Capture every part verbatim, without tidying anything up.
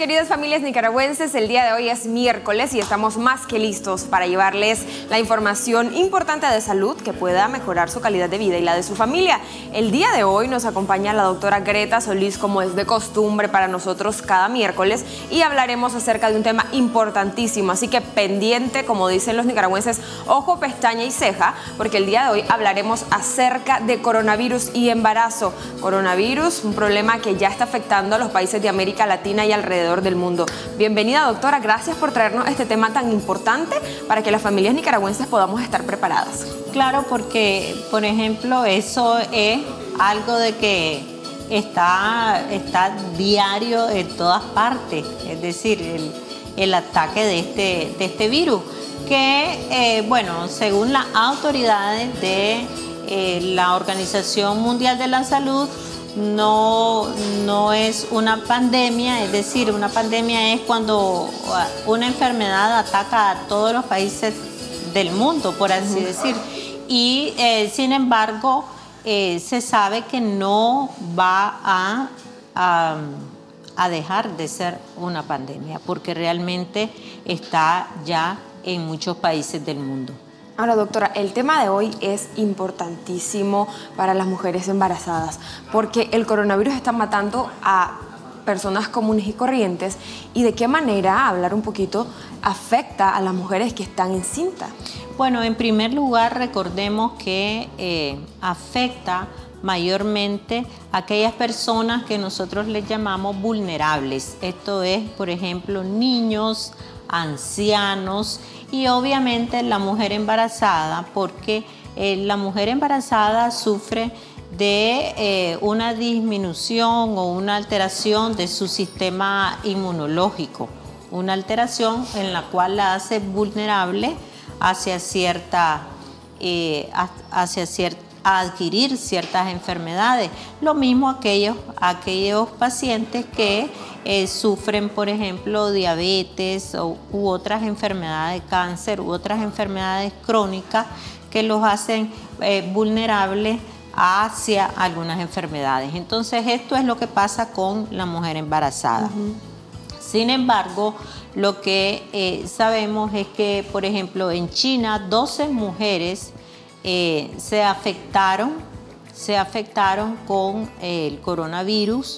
queridas familias nicaragüenses, el día de hoy es miércoles y estamos más que listos para llevarles la información importante de salud que pueda mejorar su calidad de vida y la de su familia. El día de hoy nos acompaña la doctora Greta Solís, como es de costumbre para nosotros cada miércoles, y hablaremos acerca de un tema importantísimo, así que pendiente, como dicen los nicaragüenses, ojo, pestaña y ceja, porque el día de hoy hablaremos acerca de coronavirus y embarazo. Coronavirus, un problema que ya está afectando a los países de América Latina y alrededor del mundo. Bienvenida, doctora, gracias por traernos este tema tan importante para que las familias nicaragüenses podamos estar preparadas. Claro, porque, por ejemplo, eso es algo de que está, está diario en todas partes, es decir, el, el ataque de este, de este virus, que, eh, bueno, según las autoridades de eh, la Organización Mundial de la Salud, No, no es una pandemia, es decir, una pandemia es cuando una enfermedad ataca a todos los países del mundo, por así uh-huh. decir. Y eh, sin embargo, eh, se sabe que no va a, a, a dejar de ser una pandemia, porque realmente está ya en muchos países del mundo. Ahora, doctora, el tema de hoy es importantísimo para las mujeres embarazadas porque el coronavirus está matando a personas comunes y corrientes. ¿Y de qué manera, hablar un poquito, afecta a las mujeres que están encintas? Bueno, en primer lugar, recordemos que eh, afecta mayormente a aquellas personas que nosotros les llamamos vulnerables. Esto es, por ejemplo, niños, ancianos y obviamente la mujer embarazada, porque eh, la mujer embarazada sufre de eh, una disminución o una alteración de su sistema inmunológico, una alteración en la cual la hace vulnerable hacia cierta, eh, hacia cierta a adquirir ciertas enfermedades. Lo mismo aquellos, aquellos pacientes que eh, sufren, por ejemplo, diabetes o, u otras enfermedades de cáncer u otras enfermedades crónicas que los hacen eh, vulnerables hacia algunas enfermedades. Entonces, esto es lo que pasa con la mujer embarazada. Uh-huh. Sin embargo, lo que eh, sabemos es que, por ejemplo, en China, doce mujeres Eh, se afectaron, se afectaron con eh, el coronavirus.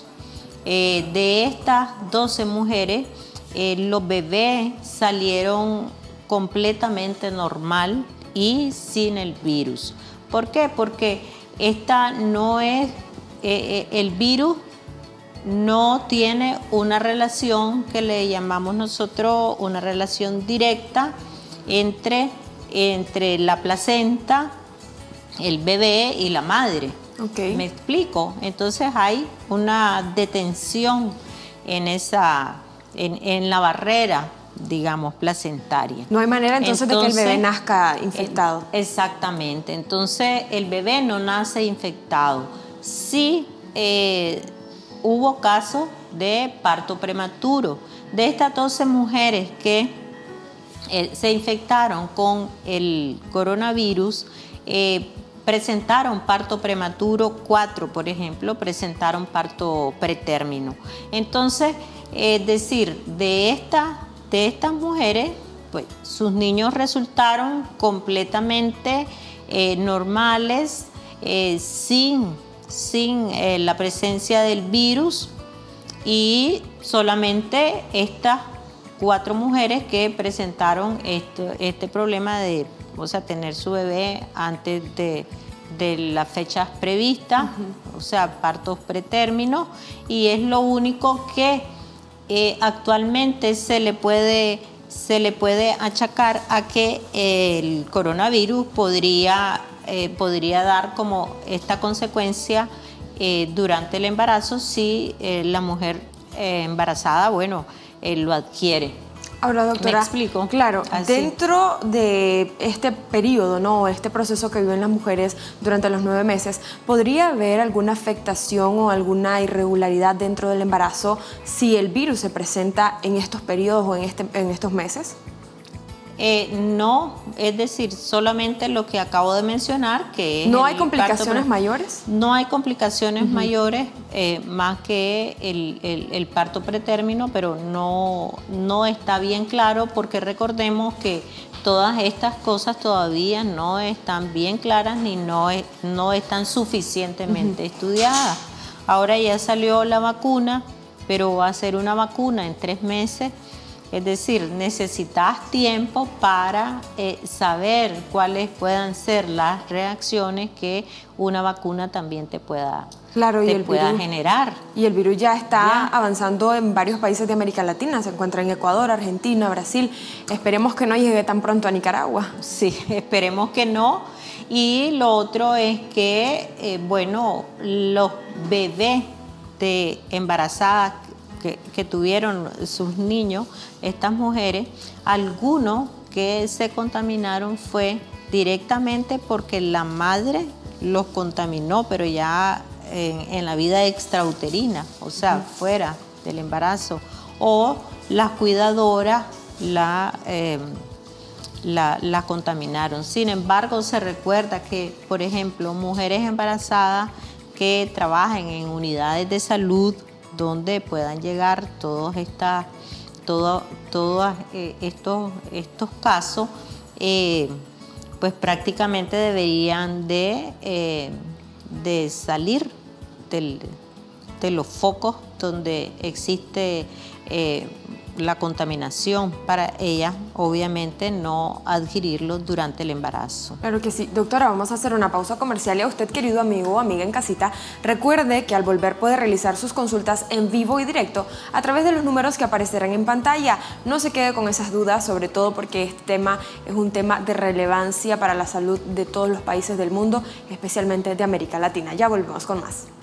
Eh, de estas doce mujeres, eh, los bebés salieron completamente normal y sin el virus. ¿Por qué? Porque esta no es, eh, el virus no tiene una relación que le llamamos nosotros una relación directa entre entre la placenta, el bebé y la madre. Okay. ¿Me explico? Entonces hay una detención en, esa, en, en la barrera, digamos, placentaria. No hay manera entonces, entonces de que el bebé nazca infectado. Exactamente. Entonces el bebé no nace infectado. Sí eh, hubo casos de parto prematuro. De estas doce mujeres que Eh, se infectaron con el coronavirus, eh, presentaron parto prematuro, cuatro, por ejemplo, presentaron parto pretérmino. Entonces, es eh, decir, de, esta, de estas mujeres, pues sus niños resultaron completamente eh, normales, eh, sin, sin eh, la presencia del virus, y solamente estas cuatro mujeres que presentaron este, este problema de, o sea, tener su bebé antes de, de las fechas previstas, uh-huh. o sea, partos pretérminos, y es lo único que eh, actualmente se le puede, se le puede achacar a que el coronavirus podría, eh, podría dar como esta consecuencia eh, durante el embarazo si eh, la mujer eh, embarazada, bueno, Eh, lo adquiere. Ahora, doctora, ¿me explico? Claro, Así. dentro de este periodo, ¿no? Este proceso que viven las mujeres durante los nueve meses, ¿podría haber alguna afectación o alguna irregularidad dentro del embarazo si el virus se presenta en estos periodos o en, este, en estos meses? Eh, no, es decir, solamente lo que acabo de mencionar, que es ¿No el hay complicaciones parto, mayores? No hay complicaciones uh-huh. mayores, eh, más que el, el, el parto pretérmino, pero no, no está bien claro, porque recordemos que todas estas cosas todavía no están bien claras ni no, es, no están suficientemente uh-huh. estudiadas. Ahora ya salió la vacuna, pero va a ser una vacuna en tres meses. Es decir, necesitas tiempo para eh, saber cuáles puedan ser las reacciones que una vacuna también te pueda, claro, y te el pueda virus, generar. Y el virus ya está ya. avanzando en varios países de América Latina. Se encuentra en Ecuador, Argentina, Brasil. Esperemos que no llegue tan pronto a Nicaragua. Sí, esperemos que no. Y lo otro es que, eh, bueno, los bebés de embarazadas Que, que tuvieron sus niños, estas mujeres, algunos que se contaminaron fue directamente porque la madre los contaminó, pero ya en, en la vida extrauterina, o sea, uh-huh. fuera del embarazo, o las cuidadoras la, eh, la, la contaminaron. Sin embargo, se recuerda que, por ejemplo, mujeres embarazadas que trabajen en unidades de salud donde puedan llegar todos, esta, todo, todos eh, estos, estos casos, eh, pues prácticamente deberían de, eh, de salir del, de los focos donde existe eh, la contaminación, para ellas obviamente no adquirirlo durante el embarazo. Claro que sí. Doctora, vamos a hacer una pausa comercial y a usted, querido amigo o amiga en casita, recuerde que al volver puede realizar sus consultas en vivo y directo a través de los números que aparecerán en pantalla. No se quede con esas dudas, sobre todo porque este tema es un tema de relevancia para la salud de todos los países del mundo, especialmente de América Latina. Ya volvemos con más.